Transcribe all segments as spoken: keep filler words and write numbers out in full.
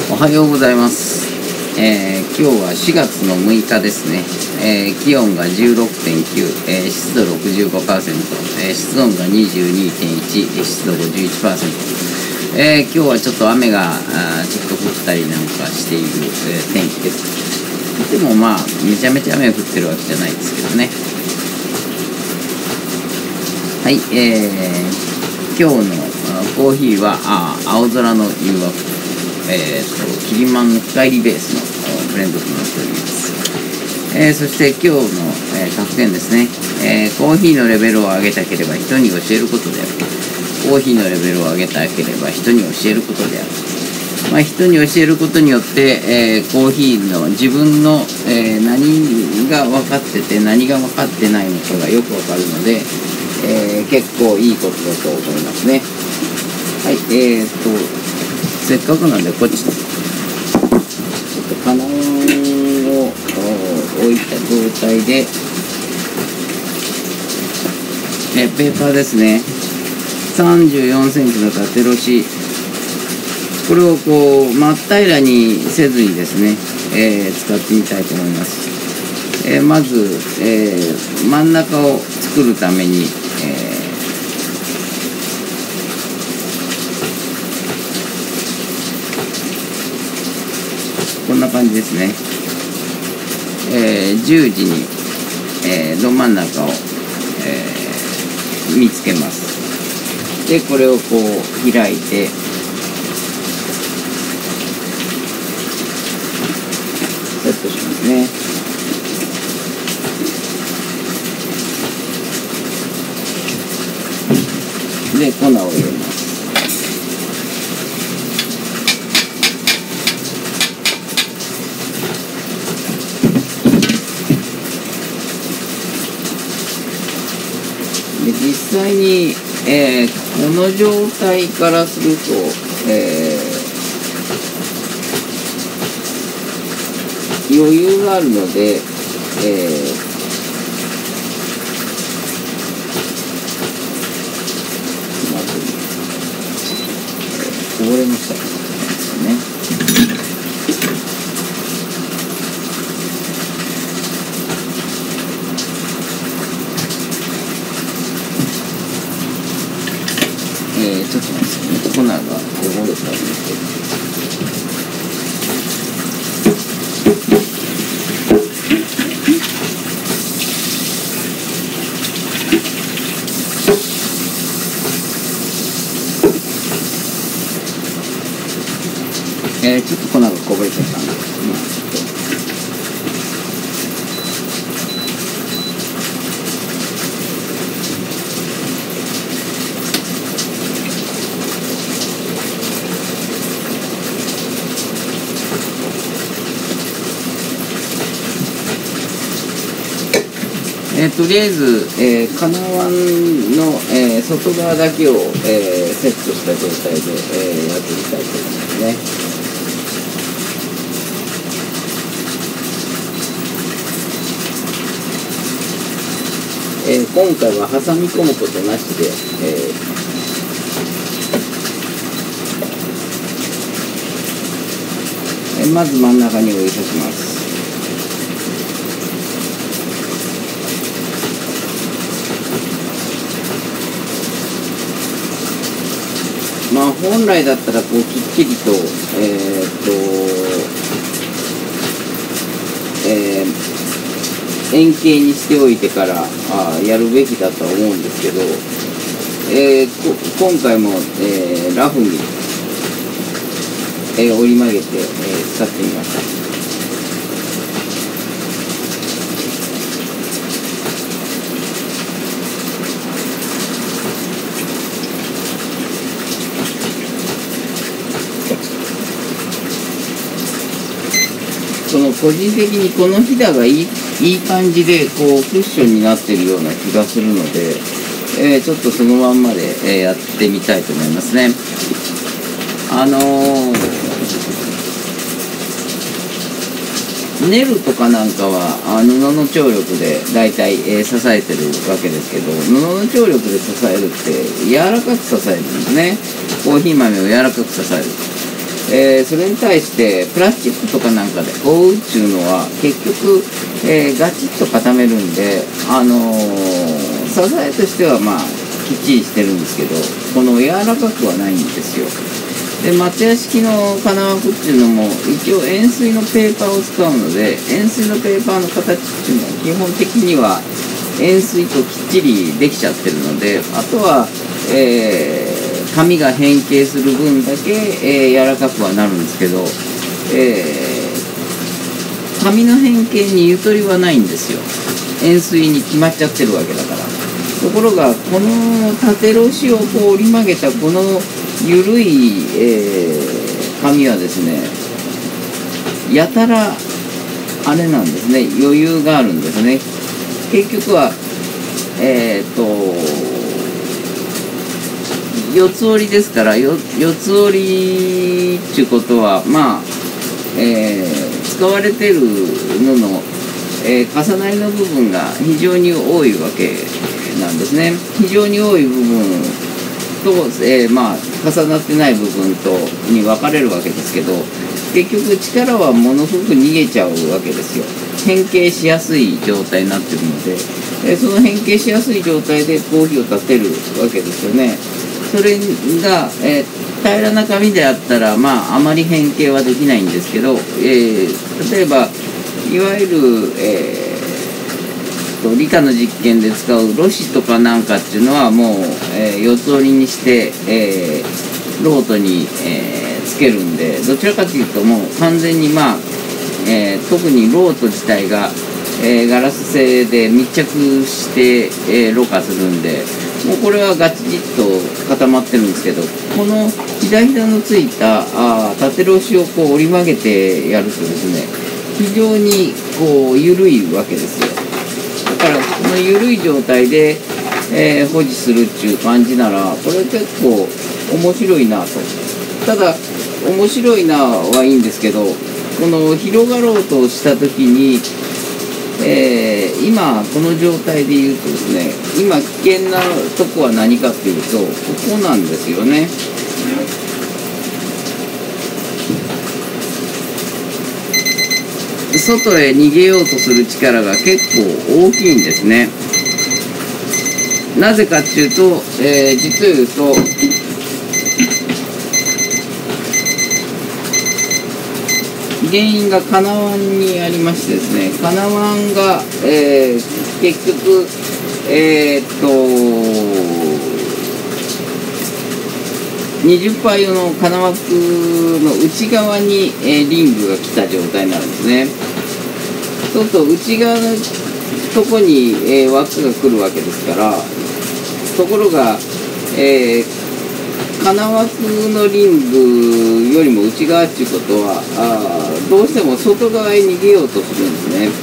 おはようございます。えー、今日はしがつのむいかですね。えー、気温が じゅうろくてんきゅう、えー、湿度 ろくじゅうごパーセント、えー、室温が にじゅうにてんいち、湿度 ごじゅういちパーセント、えー、今日はちょっと雨があちょっと降ったりなんかしている、えー、天気です。でもまあめちゃめちゃ雨が降ってるわけじゃないですけどね。はい、えー、今日のコーヒーはあ青空の誘惑、えー、とキリマンの深入りベースのブレンドとなっております。えー、そして今日の、えー、格言ですね、えー、コーヒーのレベルを上げたければ人に教えることである。コーヒーのレベルを上げたければ人に教えることである。まあ、人に教えることによって、えー、コーヒーの自分の、えー、何が分かってて何が分かってないのかがよく分かるので、えー、結構いいことだと思いますね。はい、えーとせっかくなんでこっちちょっと金碗を置いた状態で、えペーパーですね、さんじゅうよんセンチの縦ロシ、これをこう真っ平らにせずにですね、えー、使ってみたいと思います。えー、まず、えー、真ん中を作るために、えーこんな感じですね。えー、十字に、えー、ど真ん中を、えー、見つけます。でこれをこう開いてセットしますね。で粉を入れます。で実際に、えー、この状態からすると、えー、余裕があるので、えー、まずこぼれましたね。えー、ちょっと待ってね、粉がこぼれたんですけど、えー、ちょっと粉がこぼれちゃったんですけど、まあちょっとえー、とりあえず、えー、金碗の、えー、外側だけを、えー、セットした状態で、えー、やっていきたいと思いますね。えー、今回は挟み込むことなしで、えーえー、まず真ん中にお湯さします。まあ本来だったらこうきっちりと、えー、っと、えー、円形にしておいてからあやるべきだとは思うんですけど、えー、こ今回も、えー、ラフに、えー、折り曲げて、えー、使ってみました。その個人的にこのひだがいい、いい感じでこうクッションになってるような気がするので、えー、ちょっとそのまんまで、えー、やってみたいと思いますね。あのー、ネルとかなんかはあ布の張力でだいたい、えー、支えてるわけですけど、布の張力で支えるって柔らかく支えるんですね。コーヒー豆を柔らかく支える。 えー、それに対してプラスチックとかなんかで覆うっていうのは結局、えー、ガチッと固めるんで、あのー、支えとしてはまあきっちりしてるんですけど、この柔らかくはないんですよ。で松屋式の金枠っていうのも一応円錐のペーパーを使うので、円錐のペーパーの形っていうのは基本的には円錐ときっちりできちゃってるので、あとは、えー、紙が変形する分だけ、えー、柔らかくはなるんですけど、えー、紙の変形にゆとりはないんですよ。円錐に決まっちゃってるわけだから。ところがこの縦ロシをこう折り曲げたこの緩い、えー、紙はですね、やたらあれなんですね、余裕があるんですね。結局はえっと四つ折りですから、よ四つ折りっていうことはまあ、えー、使われてるのの、えー、重なりの部分が非常に多いわけなんですね。非常に多い部分と、えー、まあ重なってない部分とに分かれるわけですけど、結局力はものすごく逃げちゃうわけですよ。変形しやすい状態になってるので、えー、その変形しやすい状態でコーヒーを立てるわけですよね。それが、えー、平らな紙であったら、まああまり変形はできないんですけど、えー、例えばいわゆる、えー理科の実験で使うロシとかなんかっていうのはもう、えー、四つ折りにして、えー、ロートに、えー、つけるんで、どちらかというともう完全にまあ、えー、特にロート自体が、えー、ガラス製で密着して、えー、ろ過するんで、もうこれはガチッと固まってるんですけど、このひだひだのついたあ縦ロシをこう折り曲げてやるとですね、非常にこう緩いわけですよ。だからこの緩い状態で、えー、保持するっていう感じなら、これ結構面白いなと。ただ面白いなはいいんですけど、この広がろうとした時に、えー、今この状態で言うとですね、今危険なとこは何かっていうと、ここなんですよね。外へ逃げようとする力が結構大きいんですね。なぜかっていうと、えー、実を言うと原因が金湾にありましてですね、金湾が、えー、結局えー、っとにじゅっパー用の金枠の内側に、えー、リングが来た状態になるんですね。そうすると内側のとこに、えー、枠が来るわけですから、ところが、えー、金枠のリングよりも内側っていうことはあどうしても外側へ逃げようとするんですね。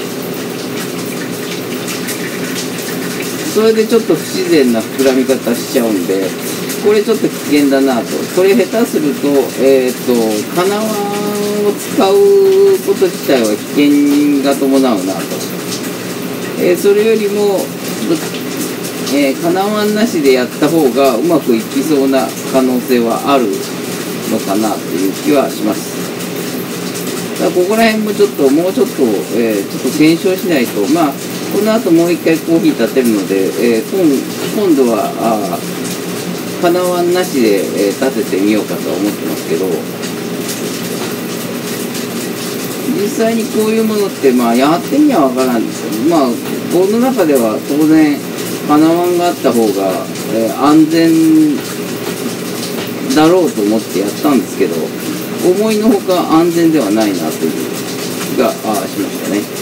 それでちょっと不自然な膨らみ方しちゃうんで、これちょっと危険だなと。これ下手すると、えっと、金輪を使うこと自体は危険が伴うなと。えー、それよりも、えー、金輪なしでやった方がうまくいきそうな可能性はあるのかなという気はします。だからここら辺もちょっと、もうちょっと、えー、ちょっと検証しないと、まあ、この後もう一回コーヒー立てるので、えー、今, 今度は、あ金輪なしで、えー、立ててみようかとは思ってますけど、実際にこういうものって、まあ、やってみはわからんですよ。まあ、僕の中では当然、金輪があった方が、えー、安全だろうと思ってやったんですけど、思いのほか安全ではないなという気があしましたね。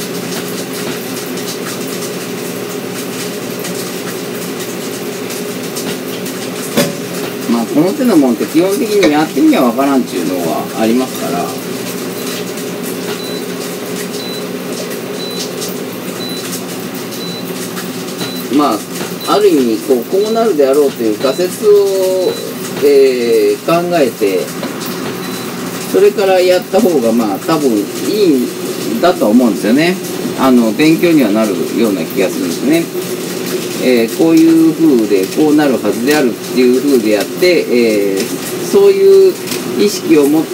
まあこの手のもんって基本的にやってみはわからんっていうのはありますから、まあある意味こう、こうなるであろうという仮説を、えー、考えて、それからやった方がまあ多分いいんだとは思うんですよね。あの勉強にはなるような気がするんですね。えー、こういう風でこうなるはずであるっていう風でやって、えー、そういう意識を持って、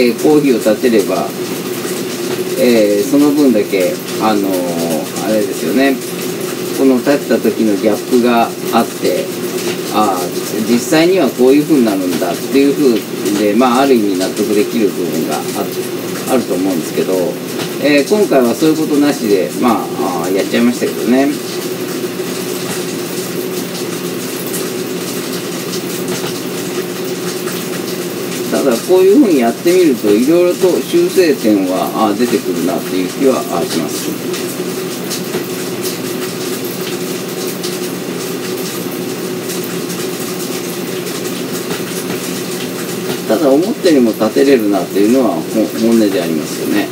えー、コーヒーを立てれば、えー、その分だけあのー、あれですよね、この立った時のギャップがあって、ああ実際にはこういう風になるんだっていう風で、まあ、ある意味納得できる部分が あ, あると思うんですけど、えー、今回はそういうことなしで、まあ、あやっちゃいましたけどね。ただこういう風にやってみるといろいろと修正点はあ出てくるなっていう気はあします。ただ思ったよりも立てれるなっていうのは本音でありますよね。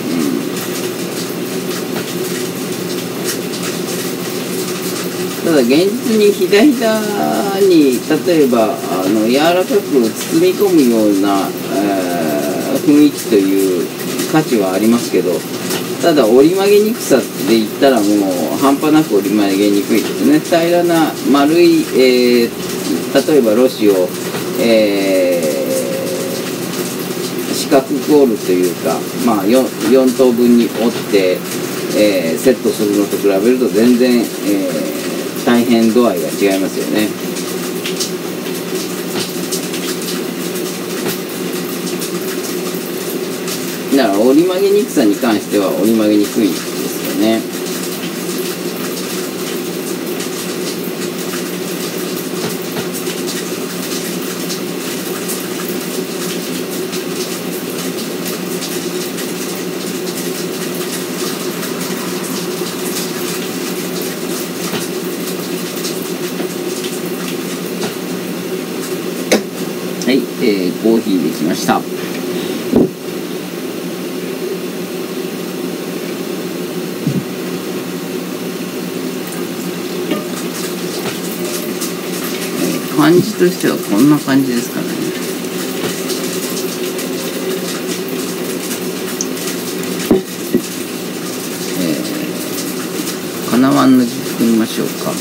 うん、ただ現実にひだひだに例えばあの柔らかく包み込むような、えー、雰囲気という価値はありますけど、ただ折り曲げにくさで言ったらもう半端なく折り曲げにくいですね。平らな丸い、えー、例えばロシを、えー四角く折るというか、まあ 4, よん等分に折って、えー、セットするのと比べると全然、えー、大変度合いが違いますよね。だから折り曲げにくさに関しては折り曲げにくいですよね。はい、えー、コーヒーできました。感じとしてはこんな感じですかね。えー、かなわんの字作りましょうか。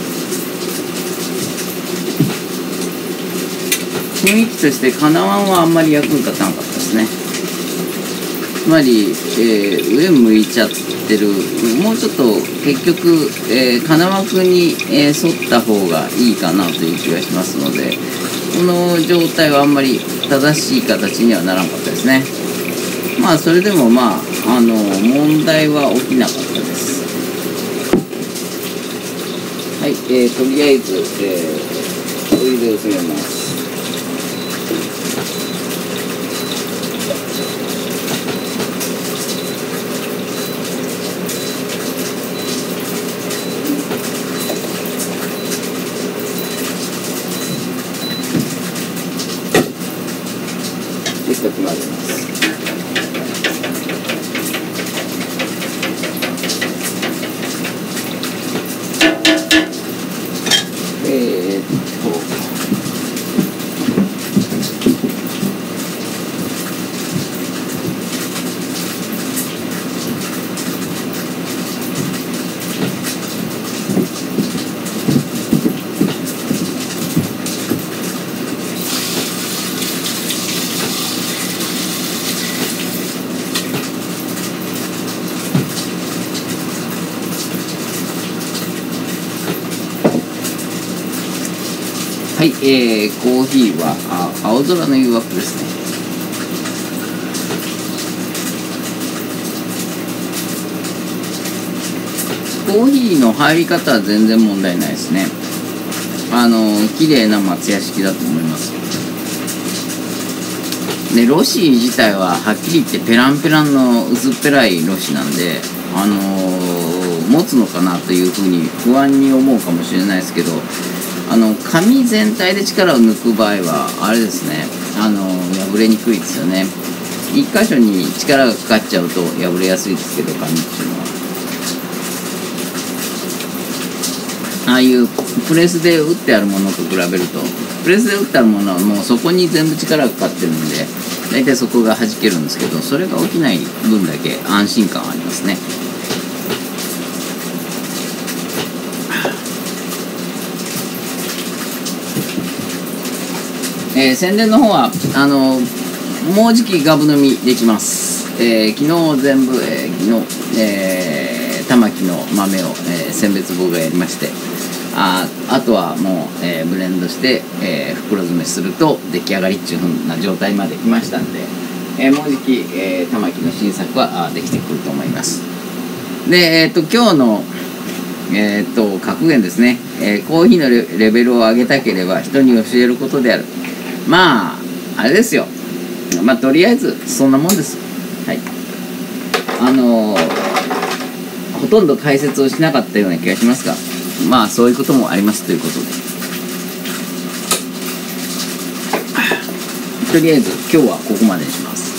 雰囲気としてかなわんはあんまり役に立たなかったですね。つまり、えー、上向いちゃってる、もうちょっと結局、えー、金枠に、えー、沿った方がいいかなという気がしますので、この状態はあんまり正しい形にはならなかったですね。まあそれでもまあ、あの問題は起きなかったです。はい、えー、とりあえず、えー、お湯で薄めます。で、かき混ぜます。えーっとはい、えー、コーヒーはあ青空の誘惑ですね。コーヒーの入り方は全然問題ないですね。あの綺麗な松屋式だと思います。でロシ自体ははっきり言ってペランペランの薄っぺらいロシなんで、あのー、持つのかなというふうに不安に思うかもしれないですけど、あの紙全体で力を抜く場合はあれですね、あの破れにくいですよね。一箇所に力がかかっちゃうと破れやすいですけど、紙っていうのはああいうプレスで打ってあるものと比べると、プレスで打ってあるものはもうそこに全部力がかかってるんで、大体そこが弾けるんですけど、それが起きない分だけ安心感はありますね。ええー、宣伝の方はあのもうじきガブ飲みできます。えー、昨日全部、えー、昨日、えー、玉木の豆を、えー、選別僕がやりまして、ああとはもう、えー、ブレンドして、えー、袋詰めすると出来上がりっていう風な状態まで来ましたんで、えー、もうじき、えー、玉木の新作はできてくると思います。で、えー、と今日のえー、と格言ですね、えー、コーヒーの レ, レベルを上げたければ人に教えることである。まああれですよ、まあとりあえずそんなもんです。はい、あのー、ほとんど解説をしなかったような気がしますが、まあそういうこともありますということで、とりあえず今日はここまでにします。